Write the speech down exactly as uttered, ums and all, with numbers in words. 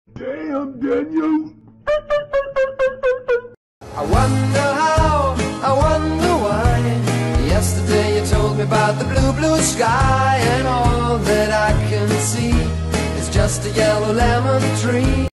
Damn, Daniel. I wonder how, I wonder why. Yesterday you told me about the blue, blue sky, and all that I can see is just a yellow lemon tree.